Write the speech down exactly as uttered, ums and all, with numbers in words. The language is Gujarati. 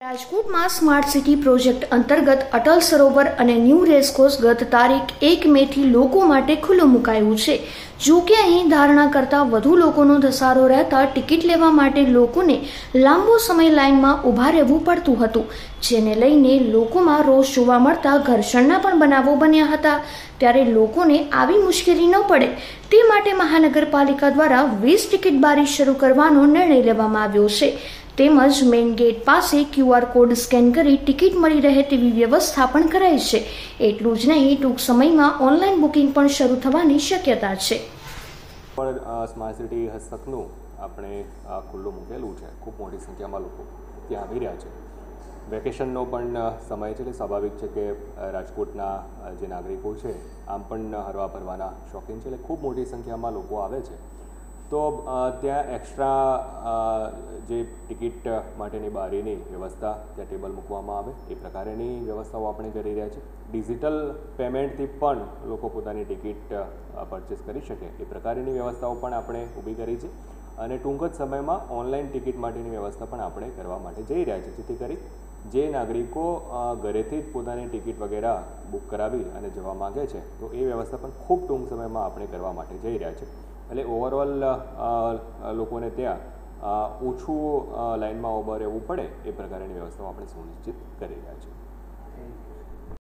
રાજકોટમાં સ્માર્ટ સિટી પ્રોજેક્ટ અંતર્ગત અટલ સરોવર અને ન્યૂ રેસકોર્સ ગત તારીખ એક મે થી લોકો માટે ખુલ્લું મુકાયું છે. જો કે અહીં ધારણા કરતાં વધુ લોકોનો ધસારો રહેતા ટિકિટ લેવા માટે લોકોને લાંબો સમય લાઇનમાં ઊભા રહેવું પડતું હતું, જેને લઈને લોકોમાં રોષ જોવા મળતા ઘર્ષણના પણ બનાવો બન્યા હતા. ત્યારે લોકોને આવી મુશ્કેલી ન પડે તે માટે મહાનગરપાલિકા દ્વારા વીસ ટિકિટ બારી શરૂ કરવાનો નિર્ણય લેવામાં આવ્યો છે. તેમજ મેઇન ગેટ પાસે ક્યુઆર કોડ સ્કેન કરી ટિકિટ મળી રહે તેવી વ્યવસ્થા પણ કરાઈ છે. એટલું જ નહીં, ટૂંક સમયમાં ઓનલાઈન બુકિંગ પણ શરૂ થવાની શક્યતા છે. પણ સ્માર્ટ સિટી હસ્તકનું આપણે ખુલ્લું મૂકેલું છે. ખૂબ મોટી સંખ્યામાં લોકો ત્યાં આવી રહ્યા છે. વેકેશનનો પણ સમય છે, એટલે સ્વાભાવિક છે કે રાજકોટના જે નાગરિકો છે આમ પણ હરવા ફરવાના શોખીન છે, એટલે ખૂબ મોટી સંખ્યામાં લોકો આવે છે. તો ત્યાં એક્સ્ટ્રા જે ટિકિટ માટેની બારીની વ્યવસ્થા ત્યાં ટેબલ મૂકવામાં આવે એ પ્રકારની વ્યવસ્થાઓ આપણે કરી રહ્યા છીએ. ડિજિટલ પેમેન્ટથી પણ લોકો પોતાની ટિકિટ પરચેસ કરી શકે એ પ્રકારની વ્યવસ્થાઓ પણ આપણે ઊભી કરી છે. અને ટૂંક જ સમયમાં ઓનલાઈન ટિકિટ માટેની વ્યવસ્થા પણ આપણે કરવા માટે જઈ રહ્યા છીએ, જેથી કરી જે નાગરિકો ઘરેથી જ પોતાની ટિકિટ વગેરે બુક કરાવી અને જવા માગે છે તો એ વ્યવસ્થા પણ ખૂબ ટૂંક સમયમાં આપણે કરવા માટે જઈ રહ્યા છીએ. એટલે ઓવરઓલ લોકોને ત્યાં ઓછું લાઇનમાં ઊભા રહેવું પડે એ પ્રકારની વ્યવસ્થાઓ આપણે સુનિશ્ચિત કરી રહ્યા છીએ.